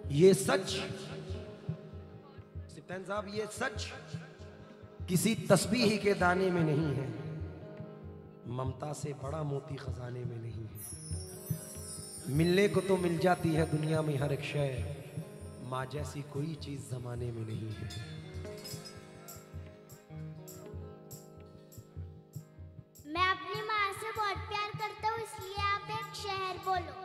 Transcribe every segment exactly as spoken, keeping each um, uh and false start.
ये सच सिप्तैन साहब, ये सच किसी तस्बीह के दाने में नहीं है, ममता से बड़ा मोती खजाने में नहीं है। मिलने को तो मिल जाती है दुनिया में हर एक शय, माँ जैसी कोई चीज जमाने में नहीं है। मैं अपनी माँ से बहुत प्यार करता हूँ, इसलिए आप एक शहर बोलो।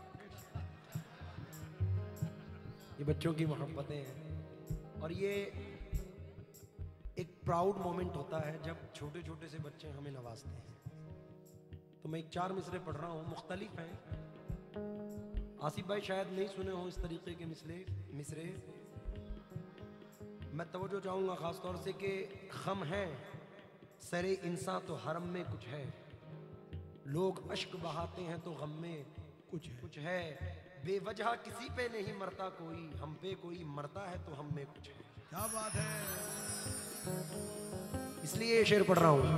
ये बच्चों की मोहब्बतें हैं और ये एक प्राउड मोमेंट होता है जब छोटे छोटे से बच्चे हमें नवाजते हैं। तो मैं एक चार मिसरे पढ़ रहा हूँ, मुख्तलिफ हैं। आसिफ भाई शायद नहीं सुने हो इस तरीके के मिसरे मिसरे मैं तवज्जो चाहूँगा ख़ास तौर से कि ख़म है सरे इंसान तो हरम में कुछ है, लोग अश्क बहाते हैं तो गम में कुछ है कुछ है, बेवजह किसी पे नहीं मरता कोई, हम पे कोई मरता है तो हम में कुछ है। क्या बात है। इसलिए ये शेर पढ़ रहा हूं।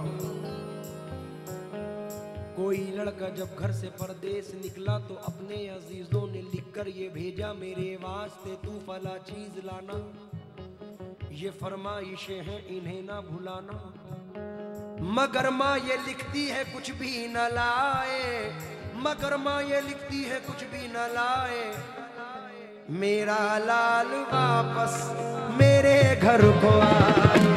कोई लड़का जब घर से परदेस निकला तो अपने अजीजों ने लिखकर ये भेजा मेरे वास्ते तू फला चीज लाना, ये फरमाइशें हैं इन्हें ना भुलाना, मगर माँ ये लिखती है कुछ भी न लाए, मगर माँ ये लिखती है कुछ भी न लाए, मेरा लाल वापस मेरे घर को आए।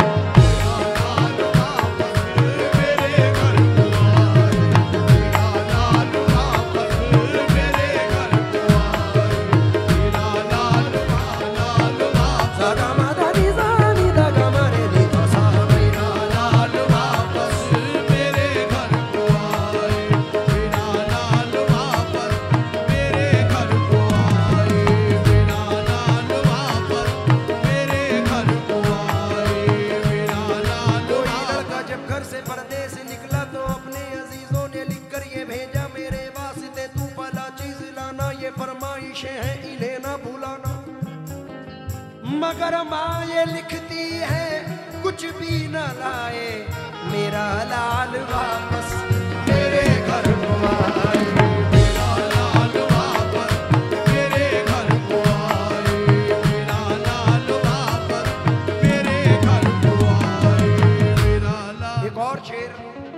मगर माँ ये लिखती है कुछ भी न लाए, मेरा लाल वापस मेरे घर को आए, मेरा लाल वापस मेरे घर को आए, मेरा लाल वापस मेरे घर को आए, मेरा लाल। एक और शेर।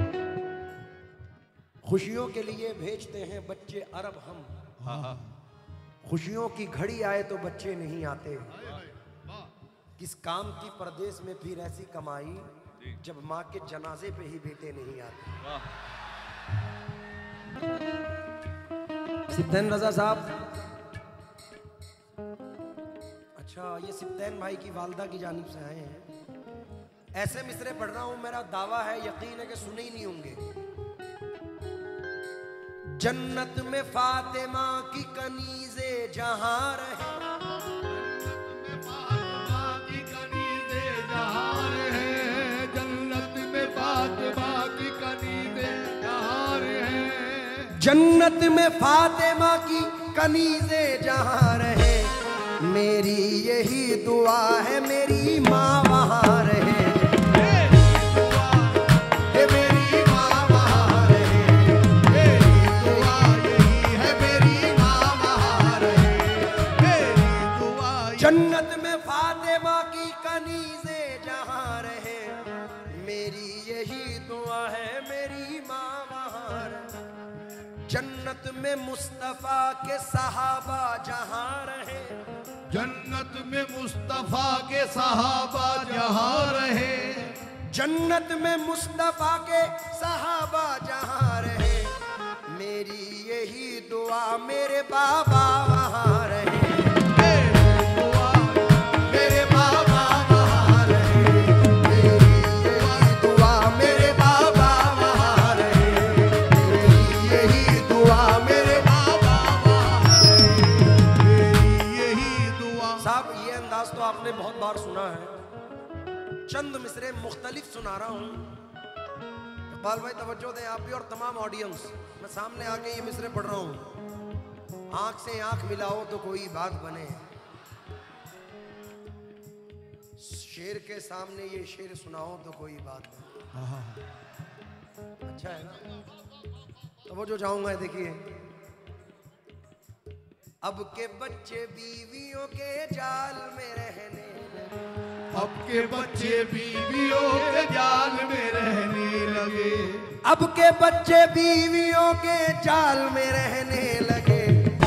खुशियों के लिए भेजते हैं बच्चे अरब हम, खुशियों की घड़ी आए तो बच्चे नहीं आते, किस काम की परदेश में फिर ऐसी कमाई जब माँ के जनाजे पे ही बेटे नहीं आते। सिप्तैन रजा साहब, अच्छा ये सिप्तैन भाई की वालदा की जानिब से आए हैं। ऐसे मिसरे पढ़ रहा हूं, मेरा दावा है यकीन है कि सुने ही नहीं होंगे। जन्नत में फातिमा की कनीज़े जहां रहे, जन्नत में फातिमा की कनीज़े जहां रहे, मेरी यही दुआ है मेरी माँ वहां रहे, मेरी दुआ है मेरी माँ वहां रहे, मेरी दुआ यही है मेरी माँ वहां रहे, मेरी दुआ। जन्नत में फातिमा की कनीज़े जहां रहे, मेरी यही दुआ है मेरी माँ वहां रहे। जन्नत में मुस्तफा के सहाबा जहां रहे, जन्नत में मुस्तफा के सहाबा जहां रहे, जन्नत में मुस्तफा के सहाबा जहां रहे, मेरी यही दुआ मेरे बाबा वहां रहे, मेरी दुआ मेरे बाबा वहां रहे, मेरी यही दुआ मेरे बाबा वहां रहे, मेरी यही दुआ मेरे बाबा वहां रहे, मेरी यही दुआ। साहब ये अंदाज तो आपने बहुत बार सुना है, चंद मिसरे मुख्तलिफ सुना रहा हूँ। इकबाल भाई तवज्जो दें आप भी और तमाम ऑडियंस। मैं सामने आके ये मिसरे पढ़ रहा हूँ। आंख से आंख मिलाओ तो कोई बात बने, शेर के सामने ये शेर सुनाओ तो कोई बात बने। अच्छा है ना? तवज्जो चाहूंगा, देखिए अब के बच्चे बीवियों के जाल में रहने लगे। अब के बच्चे बीवियों के जाल में रहने लगे। अब के बच्चे बीवियों के जाल में रहने लगे।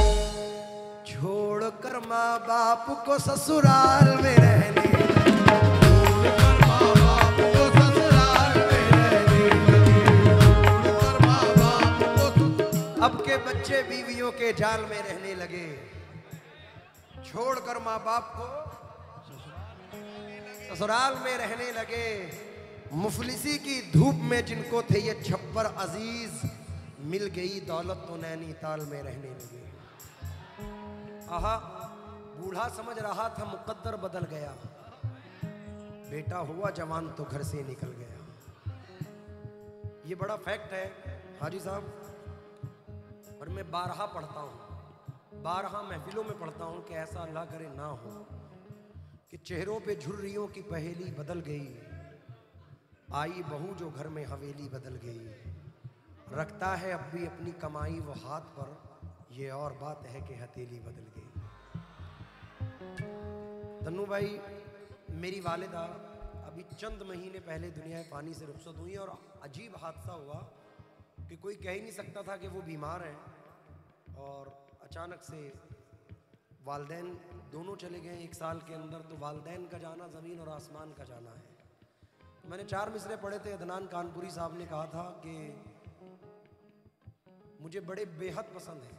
छोड़कर माँ बाप को ससुराल में रहने लगे। छोड़कर माँ बाप को ससुराल में रहने लगे। छोड़कर माँ बाप को। अब के बच्चे बीवियों के जाल में रहने लगे। छोड़कर माँ बाप को ससुराल में रहने लगे। मुफलिसी की धूप में जिनको थे ये छप्पर अजीज, मिल गई दौलत तो नैनीताल में रहने लगे। आहा, बूढ़ा समझ रहा था मुकद्दर बदल गया, बेटा हुआ जवान तो घर से निकल गया। ये बड़ा फैक्ट है हाजी साहब, और मैं बारहा पढ़ता हूँ, बारहा महफिलों में पढ़ता हूँ कि ऐसा अल्लाह करे ना हो कि चेहरों पे झुर्रियों की पहेली बदल गई, आई बहू जो घर में हवेली बदल गई। रखता है अब भी अपनी कमाई वो हाथ पर, ये और बात है कि हथेली बदल गई। तन्नू भाई, मेरी वालिदा अभी चंद महीने पहले दुनिया पानी से रुखसत हुई और अजीब हादसा हुआ कि कोई कह ही नहीं सकता था कि वो बीमार हैं, और अचानक से वालदैन दोनों चले गए एक साल के अंदर। तो वालदैन का जाना ज़मीन और आसमान का जाना है। मैंने चार मिसरे पढ़े थे, अदनान कानपुरी साहब ने कहा था कि मुझे बड़े बेहद पसंद है,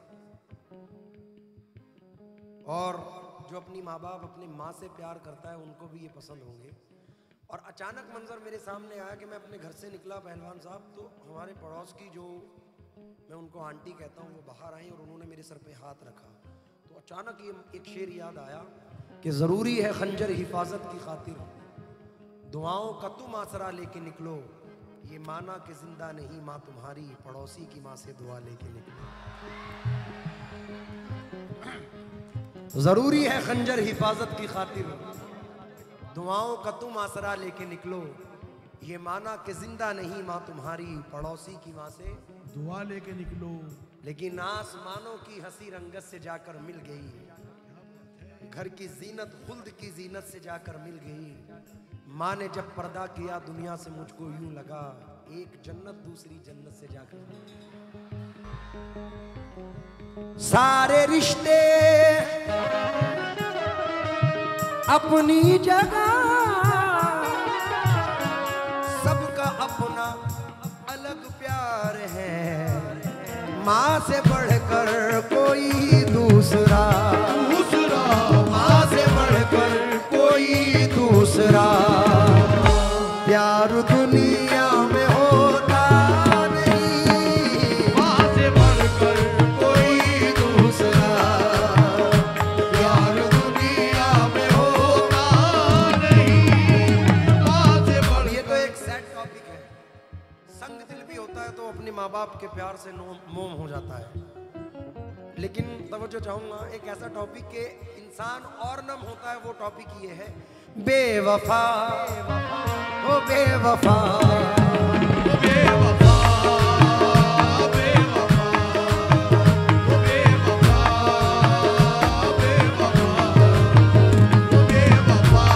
और जो अपनी माँ बाप अपनी माँ से प्यार करता है उनको भी ये पसंद होंगे। और अचानक मंजर मेरे सामने आया कि मैं अपने घर से निकला पहलवान साहब, तो हमारे पड़ोस की जो मैं उनको आंटी कहता हूँ वो बाहर आई और उन्होंने मेरे सर पे हाथ रखा। तो अचानक ये एक शेर याद आया कि ज़रूरी है खंजर हिफाजत की खातिर, दुआओं का तुम आसरा लेके निकलो, ये माना कि जिंदा नहीं माँ तुम्हारी, पड़ोसी की माँ से दुआ लेके निकलो। जरूरी है खंजर हिफाजत की खातिर, दुआओं का तुम आसरा लेके निकलो, ये माना कि जिंदा नहीं माँ तुम्हारी, पड़ोसी की माँ से दुआ लेके निकलो। लेकिन आसमानों की हंसी रंगत से जाकर मिल गई, घर की जीनत खुल्द की जीनत से जाकर मिल गई। माँ ने जब पर्दा किया दुनिया से मुझको यूं लगा, एक जन्नत दूसरी जन्नत से जाकर मिल गई। सारे रिश्ते अपनी जगह, सबका अपना अलग प्यार है, माँ से बढ़कर कोई दूसरा, दूसरा माँ से बढ़कर कोई दूसरा प्यार दुनिया में होता नहीं, माँ से बढ़कर कोई दूसरा प्यार दुनिया में होता नहीं, माँ से बढ़। ये तो एक सैड टॉपिक है। संग दिल भी होता है तो अपने माँ बाप के प्यार से मोम हो जाता है, लेकिन तवज्जो चाहूंगा एक ऐसा टॉपिक के इंसान और नम होता है, वो टॉपिक ये है बेवफा, ओ बेवफा, बेवफा, बेवफा, बेवफा, बेवफा,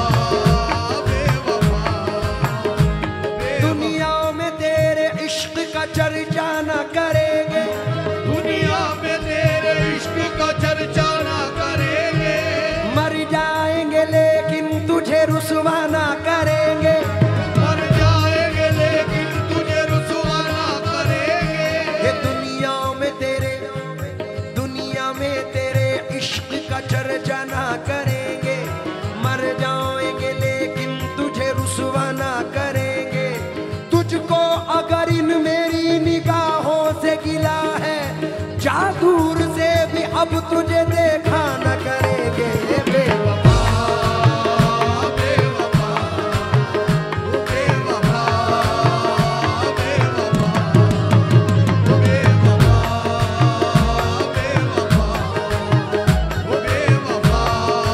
बेवफा। दुनिया में तेरे इश्क का चर्चा न करेंगे, दुनिया में तेरे इश्क का चर्चा ना करेंगे, मर जाएंगे लेकिन तुझे रुसवा ना करेंगे, मर जाएंगे लेकिन तुझे रुसवा ना करेंगे। ये दुनिया में तेरे दुनिया में तेरे इश्क का चर्चा ना करेंगे, मर जाएंगे लेकिन तुझे रुसवा ना करेंगे। तुझको अगर इन मेरी निगाहों से गिला है, जा दूर से भी अब तुझे देखा न करेंगे। बेवफा, बेवफा, बेवफा, बेवफा, बेवफा, बेवफा,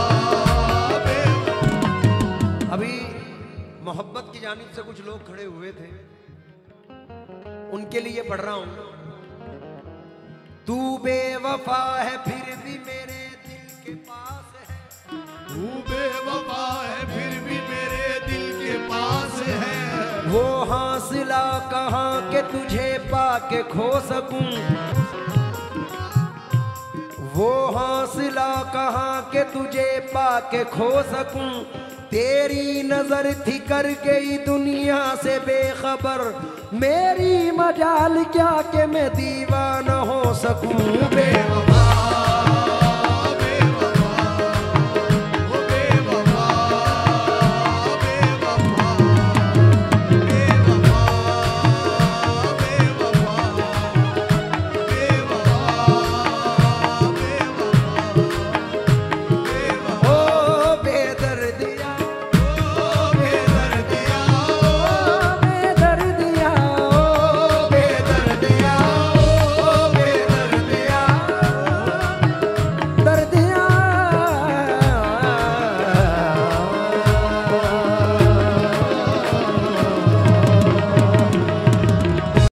बेवफा। अभी मोहब्बत की जानिब से कुछ लोग खड़े हुए थे, उनके लिए पढ़ रहा हूं। तू बेवफा है फिर भी मेरे दिल के पास है, तू बेवफा है फिर भी मेरे दिल के पास है। वो हौसला कहाँ के तुझे पाके खो सकूं, वो हौसला कहाँ के तुझे पाके खो सकूं। तेरी नजर थी कर गई दुनिया से बेखबर, मेरी मजाल क्या कि मैं दीवाना हो सकूं। बेवफा